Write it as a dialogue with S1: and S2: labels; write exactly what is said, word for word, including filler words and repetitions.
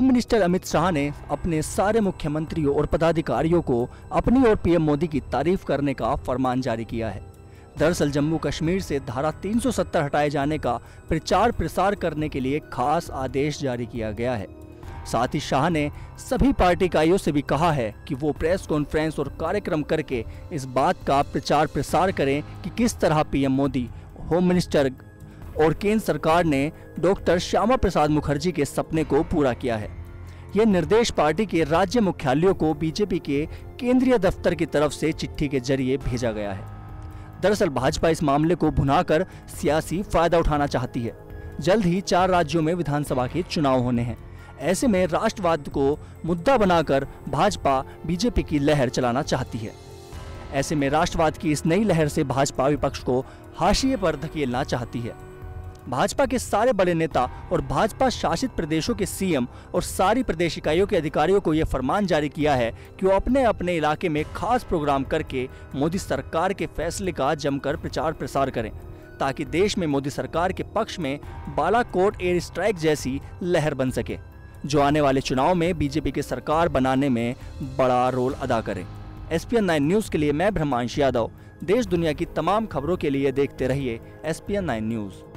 S1: Home minister Amit Shah ने अपने सारे मुख्यमंत्रियों और पदाधिकारियों को अपनी और पीएम मोदी की तारीफ करने का फरमान जारी किया है। दरअसल जम्मू कश्मीर से धारा तीन सौ सत्तर हटाए जाने का प्रचार प्रसार करने के लिए खास आदेश जारी किया गया है। साथ ही शाह ने सभी पार्टी इकाइयों से भी कहा है कि वो प्रेस कॉन्फ्रेंस और कार्यक्रम करके इस बात का प्रचार प्रसार करें कि किस तरह पीएम मोदी, होम मिनिस्टर और केंद्र सरकार ने डॉक्टर श्यामा प्रसाद मुखर्जी के सपने को पूरा किया है। यह निर्देश पार्टी के राज्य मुख्यालयों को बीजेपी के केंद्रीय दफ्तर की तरफ से चिट्ठी के जरिए भेजा गया है। दरअसल भाजपा इस मामले को भुनाकर सियासी फायदा उठाना चाहती है। जल्द ही चार राज्यों में विधानसभा के चुनाव होने हैं। ऐसे में राष्ट्रवाद को मुद्दा बनाकर भाजपा बीजेपी की लहर चलाना चाहती है। ऐसे में राष्ट्रवाद की इस नई लहर से भाजपा विपक्ष को हाशिए पर धकेलना चाहती है। भाजपा के सारे बड़े नेता और भाजपा शासित प्रदेशों के सीएम और सारी प्रदेश इकाइयों के अधिकारियों को यह फरमान जारी किया है कि वो अपने अपने इलाके में खास प्रोग्राम करके मोदी सरकार के फैसले का जमकर प्रचार प्रसार करें, ताकि देश में मोदी सरकार के पक्ष में बालाकोट एयर स्ट्राइक जैसी लहर बन सके, जो आने वाले चुनाव में बीजेपी की सरकार बनाने में बड़ा रोल अदा करे। एसपीएन नाइन न्यूज के लिए मैं ब्रह्मांश यादव। देश दुनिया की तमाम खबरों के लिए देखते रहिए एसपीएन नाइन न्यूज।